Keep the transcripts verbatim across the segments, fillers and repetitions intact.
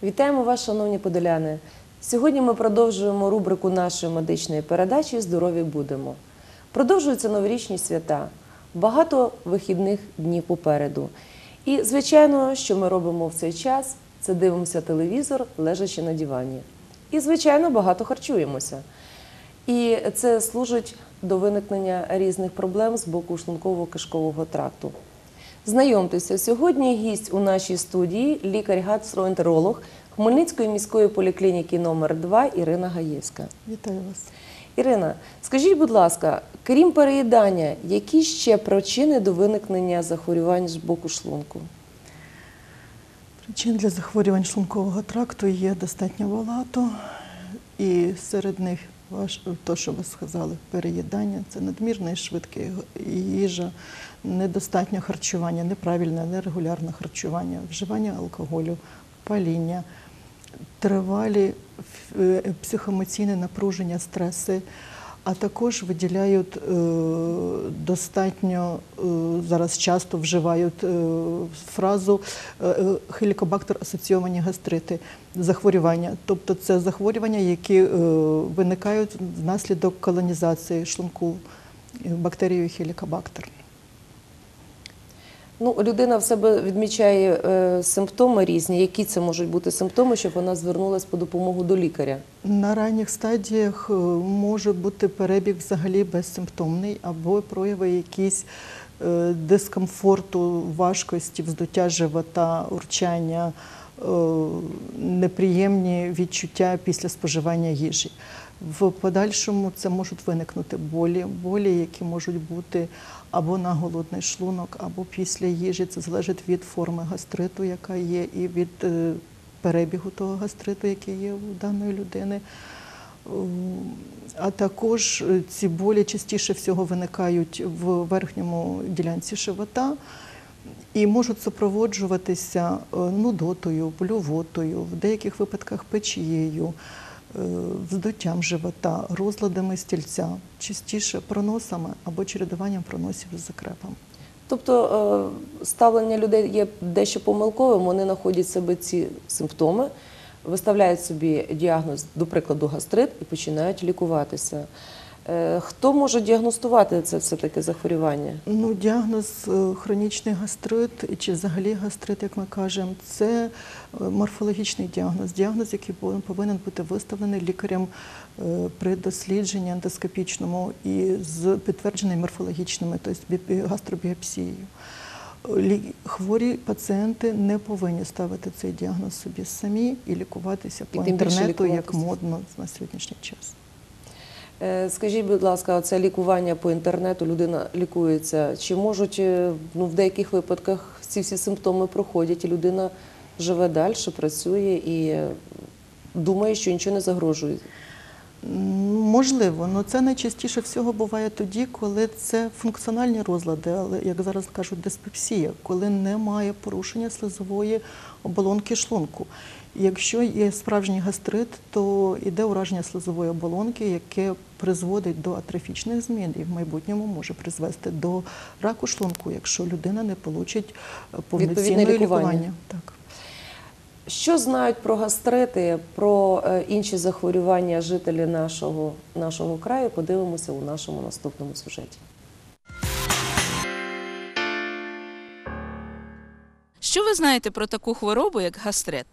Вітаємо вас, шановні подоляни! Сьогодні ми продовжуємо рубрику нашої медичної передачі «Здорові будемо». Продовжуються новорічні свята, багато вихідних днів попереду. І, звичайно, що ми робимо в цей час – це дивимося телевізор, лежачи на дивані. І, звичайно, багато харчуємося. І це служить до виникнення різних проблем з боку шлунково-кишкового тракту. Знайомтеся, сьогодні гість у нашій студії – лікар-гастроентеролог Хмельницької міської поліклініки номер два Ірина Гаєвська. Вітаю вас. Ірина, скажіть, будь ласка, крім переїдання, які ще причини до виникнення захворювань з боку шлунку? Причин для захворювань шлункового тракту є достатньо багато. І серед них, то, що ви сказали, переїдання – це надмірна і швидка їжа, недостатнє харчування, неправильне, нерегулярне харчування, вживання алкоголю, паління, тривалі психоемоційне напруження, стреси, а також виділяють достатньо, зараз часто вживають фразу хелікобактер асоціовані гастрити, захворювання. Тобто це захворювання, які виникають внаслідок колонізації шлунку бактерією хелікобактер. Ну, людина в себе відмічає е, симптоми різні. Які це можуть бути симптоми, щоб вона звернулася по допомогу до лікаря? На ранніх стадіях може бути перебіг взагалі безсимптомний або прояви якісь е, дискомфорту, важкості, вздуття живота, урчання, е, неприємні відчуття після споживання їжі. В подальшому це можуть виникнути болі, болі, які можуть бути або на голодний шлунок, або після їжі. Це залежить від форми гастриту, яка є, і від перебігу того гастриту, який є у даної людини. А також ці болі частіше всього виникають в верхньому ділянці живота і можуть супроводжуватися нудотою, блювотою, в деяких випадках печією, вздуттям живота, розладами стільця, частіше проносами або чередуванням проносів з закрепом. Тобто ставлення людей є дещо помилковим, вони знаходять в себе ці симптоми, виставляють собі діагноз, до прикладу, гастрит і починають лікуватися. Хто може діагностувати це все-таки захворювання? Ну, діагноз хронічний гастрит, чи взагалі гастрит, як ми кажемо, це морфологічний діагноз. Діагноз, який повинен бути виставлений лікарем при дослідженні ендоскопічному і з підтвердженими морфологічними, тобто гастробіопсією. Хворі пацієнти не повинні ставити цей діагноз собі самі і лікуватися по інтернету, як модно на сьогоднішній час. Скажіть, будь ласка, це лікування по інтернету, людина лікується, чи можуть, ну, в деяких випадках ці всі симптоми проходять, і людина живе далі, працює і думає, що нічого не загрожує? Можливо, але це найчастіше всього буває тоді, коли це функціональні розлади, але, як зараз кажуть, диспепсія, коли немає порушення слизової оболонки шлунку. Якщо є справжній гастрит, то йде ураження слизової оболонки, яке призводить до атрофічних змін і в майбутньому може призвести до раку шлунку, якщо людина не отримає повноцінне лікування. лікування. Так. Що знають про гастрити, про інші захворювання жителі нашого, нашого краю, подивимося у нашому наступному сюжеті. Що ви знаєте про таку хворобу, як гастрит?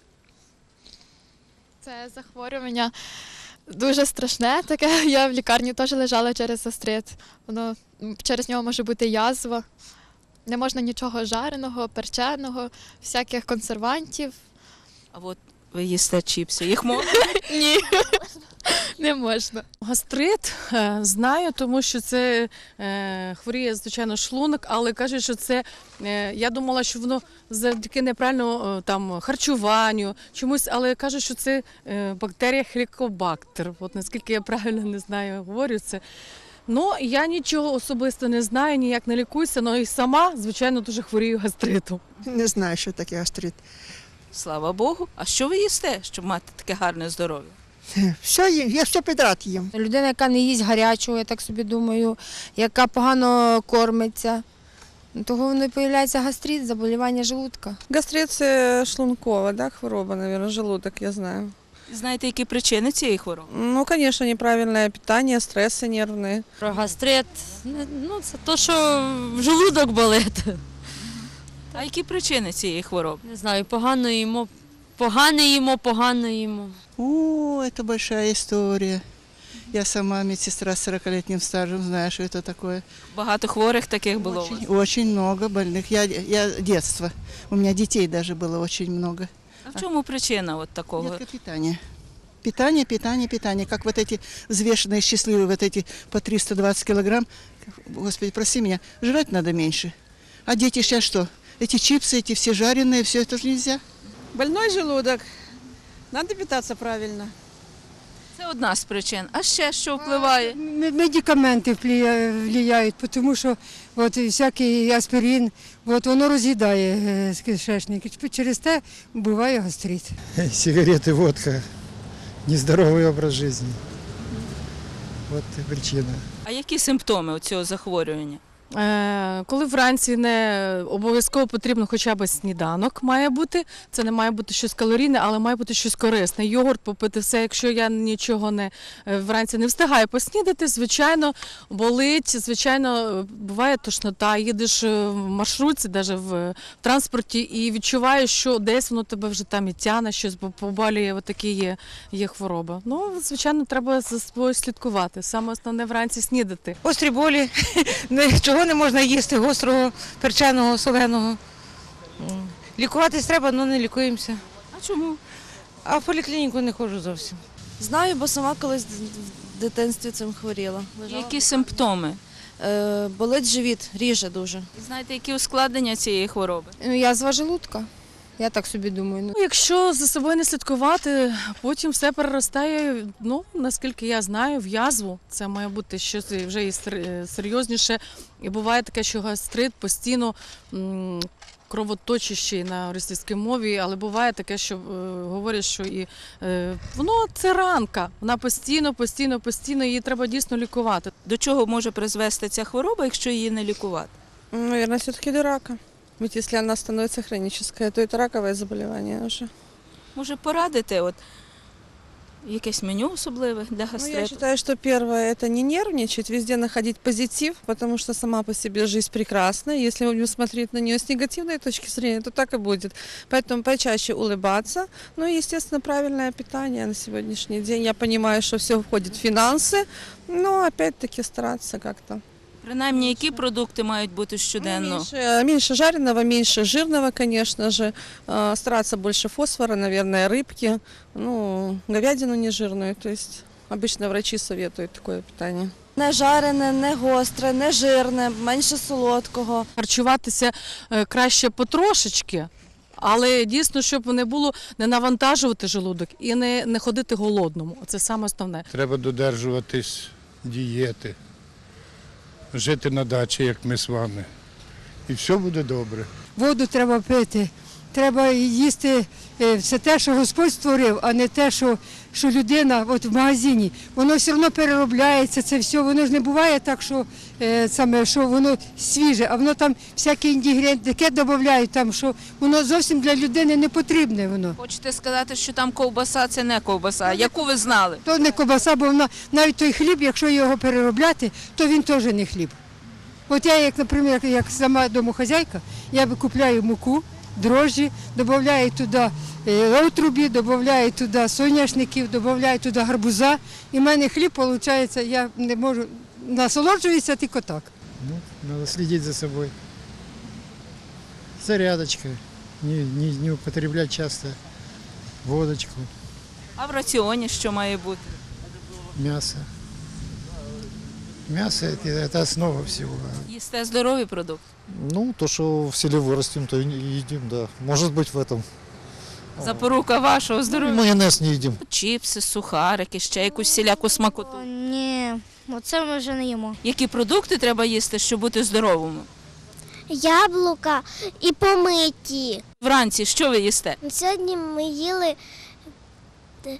Це захворювання дуже страшне таке. Я в лікарні теж лежала через гастрит. Воно, через нього може бути язва. Не можна нічого жареного, перченого, всяких консервантів. А от ви їсте чіпси, їх можна? Ні, не можна. Гастрит знаю, тому що це е, хворіє, звичайно, шлунок, але кажуть, що це, е, я думала, що воно завдяки неправильному там, харчуванню, чомусь, але кажуть, що це е, бактерія хелікобактер. От наскільки я правильно не знаю, говорю це. Ну, я нічого особисто не знаю, ніяк не лікуюся, але і сама, звичайно, дуже хворію гастритом. Не знаю, що таке гастрит. Слава Богу. А що ви їсте, щоб мати таке гарне здоров'я? Все їм, я все підряд їм. Людина, яка не їсть гарячого, я так собі думаю, яка погано кормиться. Того воно і появляється гастрит, заболівання желудка. Гастрит – це шлункова, да, хвороба, мабуть, желудок, я знаю. Знаєте, які причини цієї хвороби? Ну, звісно, неправильне питання, стреси нервні. Про гастрит, ну це то, що желудок болить. А які причини цієї хвороби? Не знаю, погано їмо, погано їмо, погано їмо. О, это большая история. Я сама медсестра с сорокалетним стажем, знаю, что это такое. Багато хворих таких було. у вас? Очень, очень много больных. Я, я детство. У меня детей даже было очень много. А в чому причина от такого? Детское питание. Питание, питание, питание. Как вот эти взвешенные, счастливые, вот эти по триста двадцать килограмм. Господи, прости меня, жрать надо меньше. А дети сейчас что? Эти чипсы, эти все жареные, все это же нельзя. Больной желудок. Надо питатися правильно. Це одна з причин. А ще що впливає? Медикаменти впливають, тому що от, всякий аспирин, от, воно роз'їдає е, кишечник. Через те буває гастрит. Сигареты, водка, нездоровый образ жизни. Вот и причина. А які симптоми цього захворювання? Е, Коли вранці не обов'язково потрібно хоча б сніданок має бути, це не має бути щось калорійне, але має бути щось корисне. Йогурт попити, все, якщо я нічого не е, вранці не встигаю поснідати, звичайно, болить, звичайно, буває тошнота, їдеш в маршрутці, навіть в транспорті і відчуваєш, що десь воно тебе вже там і тяне, щось бо побалює, отакі є, є хвороба. Ну, звичайно, треба за собою слідкувати. Саме основне вранці снідати. Острі болі, чого не можна їсти, гострого, перченого, соленого. Лікуватись треба, але не лікуємося. А чому? А в поліклініку не ходжу зовсім. Знаю, бо сама колись в дитинстві цим хворіла. Які симптоми? Е, болить живіт, ріже дуже. І знаєте, які ускладнення цієї хвороби? Ну, язва желудка. Я так собі думаю. Ну, Ну, якщо за собою не слідкувати, потім все переростає, ну, наскільки я знаю, в язву. Це має бути щось вже і сер- серйозніше. І буває таке, що гастрит постійно м, кровоточащий на російській мові, але буває таке, що е, говорять, що і е, воно це ранка. Вона постійно, постійно, постійно, її треба дійсно лікувати. До чого може призвести ця хвороба, якщо її не лікувати? Наверное, все-таки до рака. Ведь если она становится хронической, то это раковое заболевание уже. Може порадити от якесь меню особливе для Ну, я гастриту? считаю, что первое – это не нервничать, везде находить позитив, потому что сама по себе жизнь прекрасна. Если будем смотреть на нее с негативной точки зрения, то так и будет. Поэтому почаще улыбаться. Ну и, естественно, правильное питание на сегодняшний день. Я понимаю, что все входит в финансы, но опять-таки стараться как-то. Принаймні, які продукти мають бути щоденно? Ну, меньше, меньше жареного, меньше жирного, конечно же. А, Стараться больше фосфора, наверное, рыбки, ну, говядину нежирную. То есть обычно врачи советуют такое питание. не жарене, не гостре, не жирне, менше солодкого. Харчуватися е, краще потрошечки, але дійсно, щоб не було, не навантажувати желудок і не, не ходити голодному. Це саме основне. Треба додержуватись дієти, жити на дачі, як ми з вами. І все буде добре. Воду треба пити, треба їсти е, все те, що Господь створив, а не те, що, що людина от в магазині. Воно все одно переробляється, це все, воно ж не буває так, що, е, саме, що воно свіже, а воно там всякі інгредієнти таке додають, там, що воно зовсім для людини не потрібне. Воно. Хочете сказати, що там ковбаса – це не ковбаса, яку ви знали? То не ковбаса, бо вона, навіть той хліб, якщо його переробляти, то він теж не хліб. От я, як, наприклад, як сама домохозяйка, я купляю муку, дрожжі, додаю туди е, отрубі, додаю туди соняшників, додаю туди гарбуза. І в мене хліб, виходить, я не можу, насолоджуюся тільки так. Ну, надо следить за собой. Зарядочка. Не, не, не употреблять часто водочку, А в раціоні що має бути? мясо. Мясо это, это основа всего. Їсте здорові продукти? Ну, то, что в селе вырастим, то и не едим, да. Может быть в этом. Запорука вашого здоров'я? Майонез не едим. Чіпси, сухарики, ще якусь всіляку смакоту. Ні, оце ми вже не їмо. Які продукти треба їсти, щоб бути здоровими? Яблука і помиті. Вранці що ви їсте? Сьогодні ми їли е,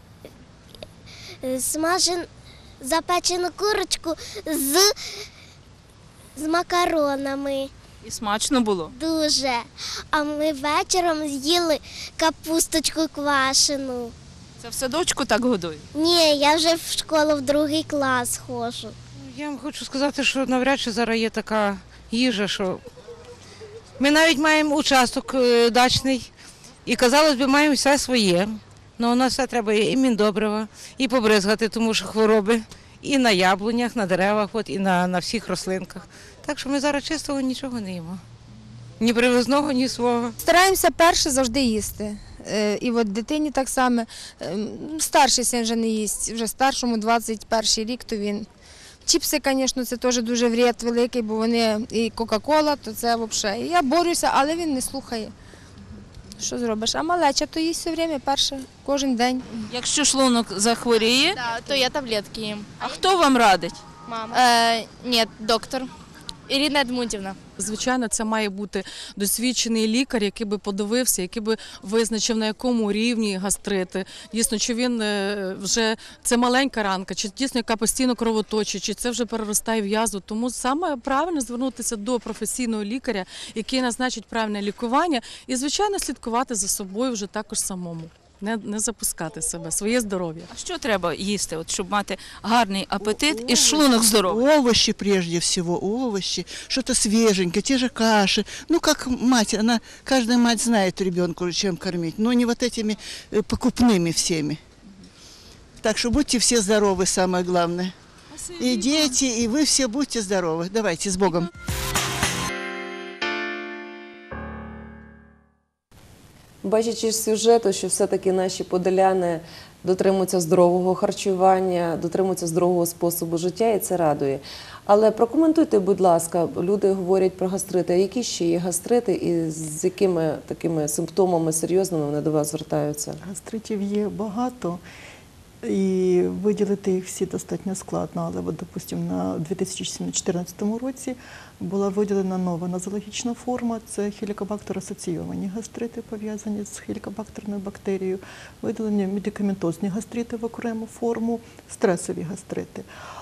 е, смажен, запечену курочку з, з макаронами. І смачно було? Дуже. А ми вечором з'їли капусточку квашену. Це в садочку так годують? Ні, я вже в школу в другий клас ходжу. Я вам хочу сказати, що навряд чи зараз є така їжа, що ми навіть маємо участок е, дачний і, казалось би, маємо все своє. Але у нас все треба і міндобрива, і побризгати, тому що хвороби, і на яблунях, на деревах, от, і на, на всіх рослинках. Так що ми зараз чистого нічого не їмо. Ні привозного, ні свого. Стараємося перше завжди їсти. Е, І от дитині так само. Е, Старший син вже не їсть, вже старшому двадцять перший рік, то він. Чіпси, звісно, це теж дуже вред великий, бо вони і Кока-Кола, то це взагалі. Я борюся, але він не слухає. Що зробиш? А малеча то їсть все время, перше, кожен день. Якщо шлунок захворіє, Да, то я таблетки їм. а хто вам радить? Мама. Е, ні, доктор. Ірина Едмутівна. Звичайно, це має бути досвідчений лікар, який би подивився, який би визначив, на якому рівні гастрити. Дійсно, чи він е, вже це маленька ранка, чи дійсно яка постійно кровоточить, чи це вже переростає в язву. Тому саме правильно звернутися до професійного лікаря, який назначить правильне лікування, і, звичайно, слідкувати за собою вже також самому. Не, не запускати себе, своє здоров'я. А що треба їсти, от, щоб мати гарний апетит і шлунок здоровий? Овощи прежде всего, овощи, что-то свеженькое, те же каши. Ну, как мать, она, каждая мать знает ребенку, чем кормить, но не вот этими э, покупными всеми. Так что будьте все здоровы, самое главное. И дети, и вы все будьте здоровы. Давайте, с Богом. Бачачи з сюжету, що все-таки наші подоляни дотримуються здорового харчування, дотримуються здорового способу життя, і це радує. Але прокоментуйте, будь ласка, люди говорять про гастрити. А які ще є гастрити і з якими такими симптомами серйозними вони до вас звертаються? Гастритів є багато. І виділити їх всі достатньо складно, але, от, допустимо, на дві тисячі чотирнадцятому році була виділена нова нозологічна форма, це хелікобактер-асоційовані гастрити, пов'язані з хелікобактерною бактерією, виділені медикаментозні гастрити в окрему форму, стресові гастрити.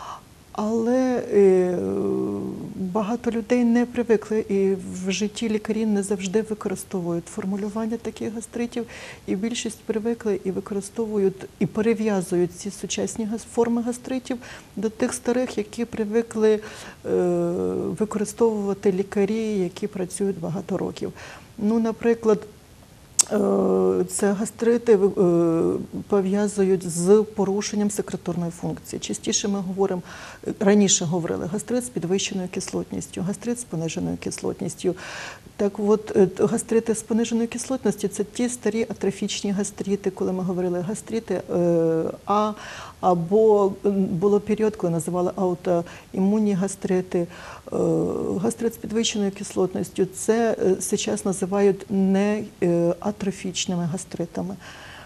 Але е, багато людей не привикли, і в житті лікарі не завжди використовують формулювання таких гастритів, і більшість привикли і використовують, і перев'язують ці сучасні форми гастритів до тих старих, які привикли е, використовувати лікарі, які працюють багато років. Ну, наприклад, це гастрити пов'язують з порушенням секреторної функції. Частіше ми говоримо, раніше говорили, гастрит з підвищеною кислотністю, гастрит з пониженою кислотністю. Так от, гастрити з пониженою кислотністю – це ті старі атрофічні гастрити, коли ми говорили гастрити А, або було період, коли називали аутоімунні гастрити. Гастрит з підвищеною кислотністю – це зараз називають неатрофічними гастритами.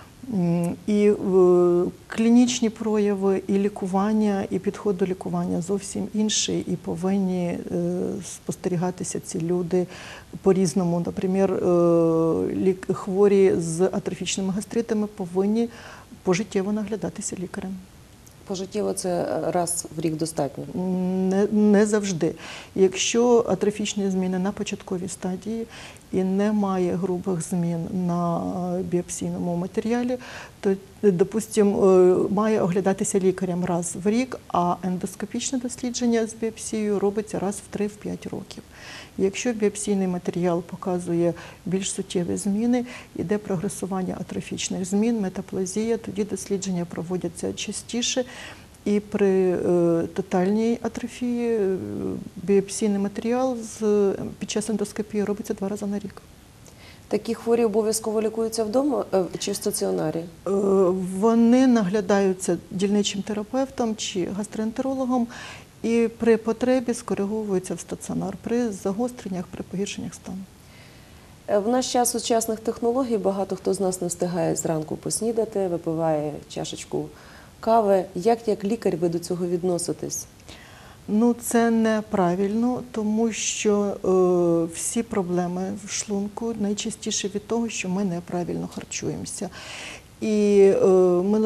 І клінічні прояви, і лікування, і підход до лікування зовсім інший, і повинні спостерігатися ці люди по-різному. Наприклад, хворі з атрофічними гастритами повинні пожиттєво наглядатися лікарем. Пожиттєво це раз в рік достатньо? Не, не завжди. Якщо атрофічні зміни на початковій стадії і немає грубих змін на біопсійному матеріалі, то, допустимо, має оглядатися лікарем раз в рік, а ендоскопічне дослідження з біопсією робиться раз в три-п'ять років. Якщо біопсійний матеріал показує більш суттєві зміни, іде прогресування атрофічних змін, метаплазія, тоді дослідження проводяться частіше. І при е, тотальній атрофії е, біопсійний матеріал з, під час ендоскопії робиться два рази на рік. Такі хворі обов'язково лікуються вдома е, чи в стаціонарі? Е, вони наглядаються дільничим терапевтом чи гастроентерологом, і при потребі скориговуються в стаціонар при загостреннях, при погіршеннях стану. В наш час сучасних технологій багато хто з нас не встигає зранку поснідати, випиває чашечку кави. Як як лікар ви до цього відноситесь? Ну, це неправильно, тому що е, всі проблеми в шлунку найчастіше від того, що ми неправильно харчуємося. І е, ми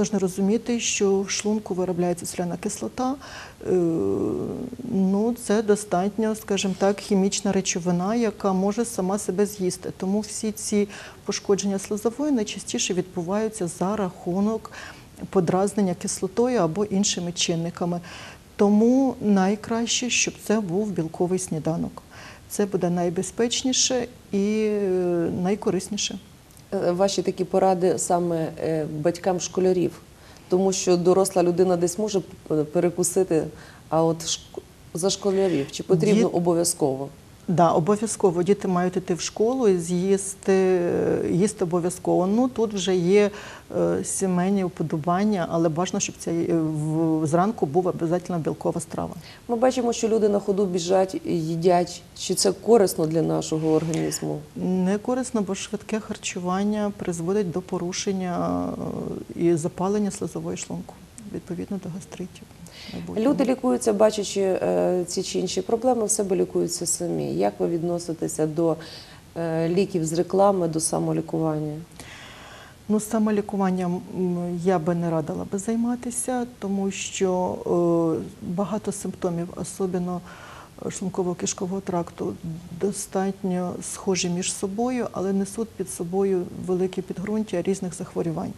потрібно розуміти, що в шлунку виробляється соляна кислота. Е, ну, це достатньо, скажімо так, хімічна речовина, яка може сама себе з'їсти. Тому всі ці пошкодження слизової найчастіше відбуваються за рахунок подразнення кислотою або іншими чинниками. Тому найкраще, щоб це був білковий сніданок. Це буде найбезпечніше і найкорисніше. Ваші такі поради саме батькам школярів, тому що доросла людина десь може перекусити, а от за школярів чи потрібно Діт... обов'язково? Так, да, обов'язково. Діти мають йти в школу і з'їсти, їсти обов'язково. Ну, тут вже є е, сімейні уподобання, але бажано, щоб це в, зранку був обов'язково білкова страва. Ми бачимо, що люди на ходу біжать, їдять. Чи це корисно для нашого організму? Не корисно, бо швидке харчування призводить до порушення і запалення слизової шлунку, відповідно до гастритів. Люди лікуються, бачачи е, ці чи інші проблеми, в себе лікуються самі. Як ви відноситеся до е, ліків з реклами, до самолікування? Ну, самолікуванням я би не радила би займатися, тому що е, багато симптомів, особливо шлунково-кишкового тракту, достатньо схожі між собою, але несуть під собою велике підґрунтя різних захворювань.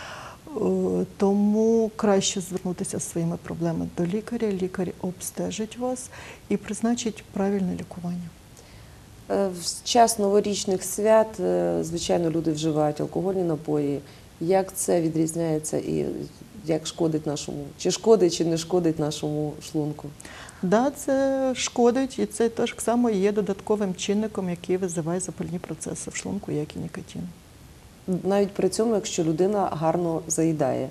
Тому краще звернутися зі своїми проблемами до лікаря, лікар обстежить вас і призначить правильне лікування. В час новорічних свят, звичайно, люди вживають алкогольні напої. Як це відрізняється і як шкодить нашому, чи шкодить, чи не шкодить нашому шлунку? Так, да, це шкодить, і це так само є додатковим чинником, який визиває запальні процеси в шлунку, як і нікотин. Навіть при цьому, якщо людина гарно заїдає.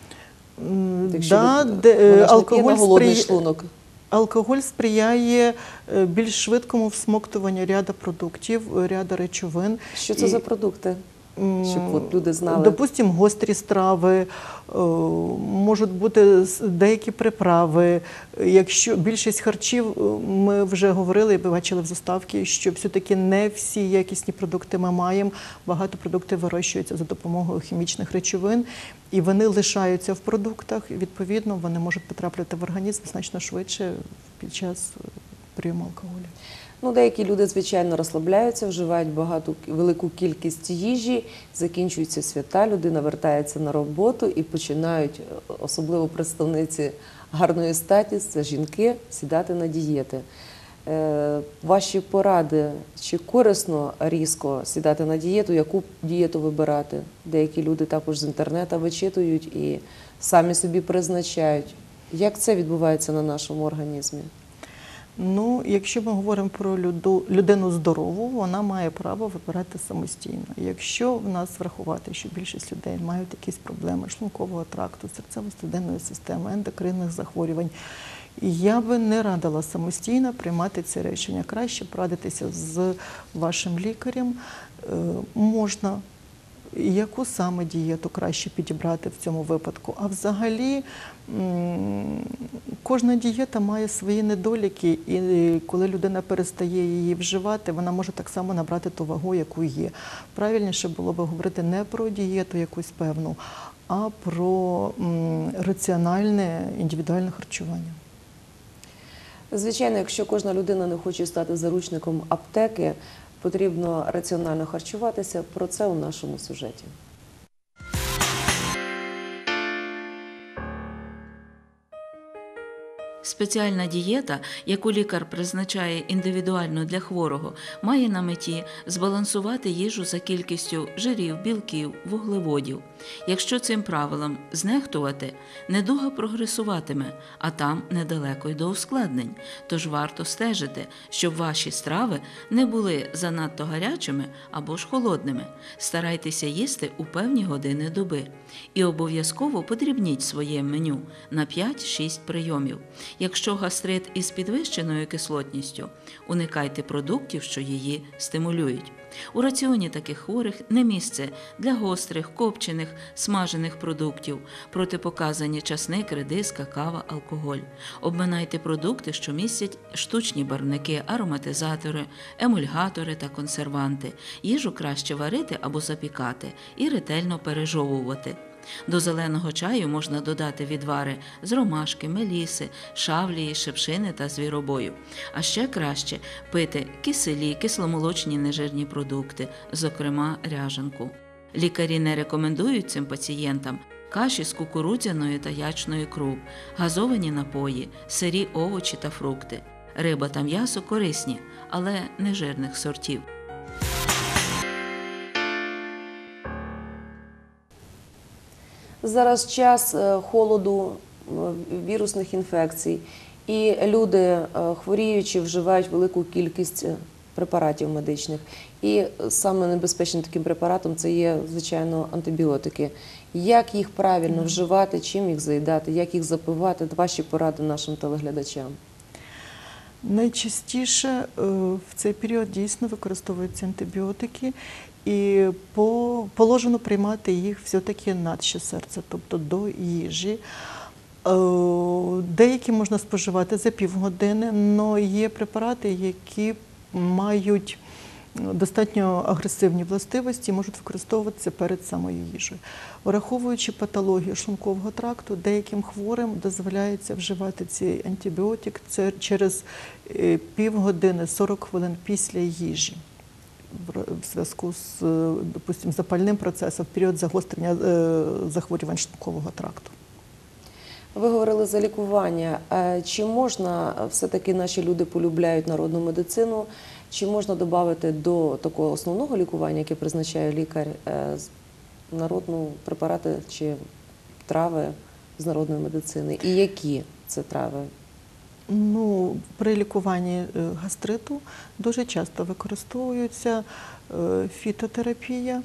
Якщо Да, люд... де, алкоголь, на голодний сприяє, шлунок. алкоголь сприяє більш швидкому всмоктуванню ряду продуктів, ряду речовин. Що це і... за продукти? Щоб от люди знали. Допустимо, гострі страви, можуть бути деякі приправи. Якщо більшість харчів, ми вже говорили і бачили в заставці, що все-таки не всі якісні продукти ми маємо. Багато продуктів вирощуються за допомогою хімічних речовин, і вони лишаються в продуктах, і відповідно вони можуть потрапляти в організм значно швидше під час прийому алкоголю. Ну, деякі люди, звичайно, розслабляються, вживають багато, велику кількість їжі, закінчуються свята, людина вертається на роботу і починають, особливо представниці гарної статі, це жінки, сідати на дієти. Е, ваші поради, чи корисно різко сідати на дієту, яку дієту вибирати? Деякі люди також з інтернету вичитують і самі собі призначають. Як це відбувається на нашому організмі? Ну, якщо ми говоримо про людину здорову, вона має право вибирати самостійно. Якщо в нас врахувати, що більшість людей мають якісь проблеми шлункового тракту, серцево-судинної системи, ендокринних захворювань, я би не радила самостійно приймати ці рішення. Краще порадитися з вашим лікарем. Можна яку саме дієту краще підібрати в цьому випадку. А взагалі кожна дієта має свої недоліки, і коли людина перестає її вживати, вона може так само набрати ту вагу, яку є. Правильніше було б говорити не про дієту якусь певну, а про раціональне індивідуальне харчування. Звичайно, якщо кожна людина не хоче стати заручником аптеки, потрібно раціонально харчуватися. Про це у нашому сюжеті. Спеціальна дієта, яку лікар призначає індивідуально для хворого, має на меті збалансувати їжу за кількістю жирів, білків, вуглеводів. Якщо цим правилам знехтувати, недуга прогресуватиме, а там недалеко й до ускладнень. Тож варто стежити, щоб ваші страви не були занадто гарячими або ж холодними. Старайтеся їсти у певні години доби. І обов'язково подрібніть своє меню на п'ять-шість прийомів. Якщо гастрит із підвищеною кислотністю, уникайте продуктів, що її стимулюють. У раціоні таких хворих не місце для гострих, копчених, смажених продуктів, протипоказані часник, редис, какава, алкоголь. Обминайте продукти, що містять штучні барвники, ароматизатори, емульгатори та консерванти. Їжу краще варити або запікати і ретельно пережовувати. До зеленого чаю можна додати відвари з ромашки, меліси, шавлії, шипшини та звіробою. А ще краще пити киселі, кисломолочні нежирні продукти, зокрема ряжанку. Лікарі не рекомендують цим пацієнтам каші з кукурудзяної та ячної круп, газовані напої, сирі овочі та фрукти. Риба та м'ясо корисні, але не жирних сортів. Зараз час е, холоду, е, вірусних інфекцій, і люди, е, хворіючи, вживають велику кількість е, препаратів медичних. І саме небезпечним таким препаратом це є, звичайно, антибіотики. Як їх правильно вживати, чим їх заїдати, як їх запивати? Ваші поради нашим телеглядачам. Найчастіше е, в цей період дійсно використовуються антибіотики, і по положено приймати їх все-таки наче серця, тобто до їжі. Е, Деякі можна споживати за півгодини, але є препарати, які мають достатньо агресивні властивості, можуть використовуватися перед самою їжею. Враховуючи патологію шлункового тракту, деяким хворим дозволяється вживати цей антибіотик це через півгодини, сорок хвилин після їжі. В зв'язку з, допустим, запальним процесом в період загострення захворювань шлункового тракту. Ви говорили за лікування. Чи можна, все-таки наші люди полюбляють народну медицину, чи можна додати до такого основного лікування, яке призначає лікар, народну препарати чи трави з народної медицини? І які це трави? Ну, при лікуванні гастриту дуже часто використовується фітотерапія.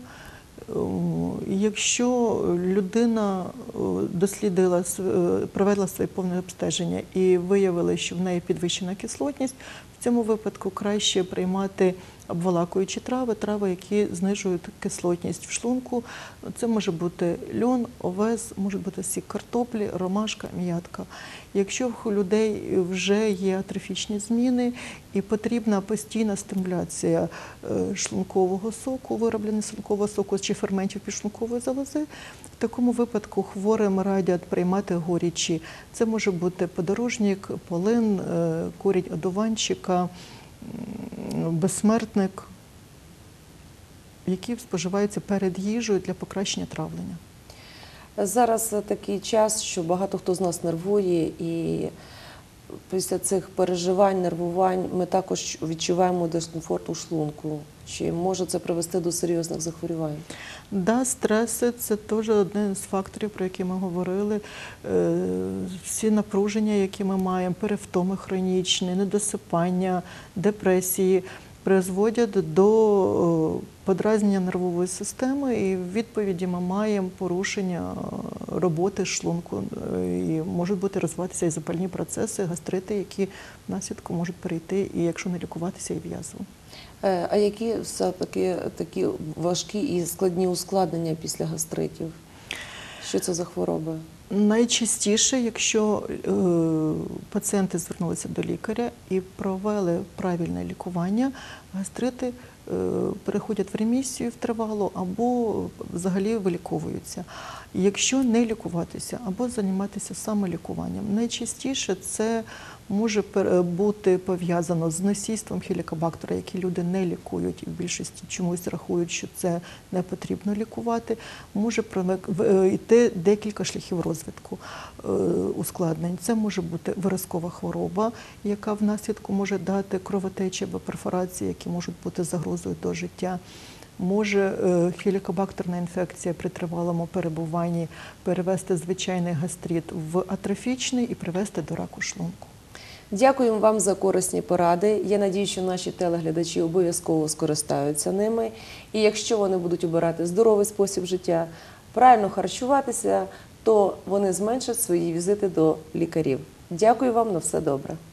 Якщо людина дослідила, провела своє повне обстеження і виявила, що в неї підвищена кислотність, в цьому випадку краще приймати обволакуючі трави, трави, які знижують кислотність в шлунку. Це може бути льон, овес, може бути сік картоплі, ромашка, м'ятка. Якщо у людей вже є атрофічні зміни і потрібна постійна стимуляція шлункового соку, вироблення шлункового соку чи ферментів підшлункової залози, в такому випадку хворим радять приймати горічі. Це може бути подорожник, полин, корінь одуванчика, безсмертник, які споживаються перед їжею для покращення травлення. Зараз такий час, що багато хто з нас нервує, і після цих переживань, нервувань ми також відчуваємо дискомфорт у шлунку. Чи може це привести до серйозних захворювань? Да, стреси – це теж один з факторів, про які ми говорили. Всі напруження, які ми маємо, перевтоми хронічні, недосипання, депресії, призводять до подразнення нервової системи, і в відповіді ми маємо порушення роботи шлунку, і можуть бути розвиватися і запальні процеси, гастрити, які внаслідку можуть перейти, і якщо не лікуватися, і в язву. А які все-таки такі важкі і складні ускладнення після гастритів? Що це за хвороби? Найчастіше, якщо е, пацієнти звернулися до лікаря і провели правильне лікування, гастрити е, переходять в ремісію в тривалу або взагалі виліковуються. Якщо не лікуватися або займатися самолікуванням, найчастіше це може бути пов'язано з носійством хелікобактера, які люди не лікують і в більшості чомусь рахують, що це не потрібно лікувати. Може йти декілька шляхів розвитку ускладнень. Це може бути виразкова хвороба, яка внаслідку може дати кровотечі або перфорації, які можуть бути загрозою до життя. Може хелікобактерна інфекція при тривалому перебуванні перевести звичайний гастрит в атрофічний і привести до раку шлунку. Дякуємо вам за корисні поради. Я надію, що наші телеглядачі обов'язково скористаються ними. І якщо вони будуть обирати здоровий спосіб життя, правильно харчуватися, то вони зменшать свої візити до лікарів. Дякую вам, на все добре.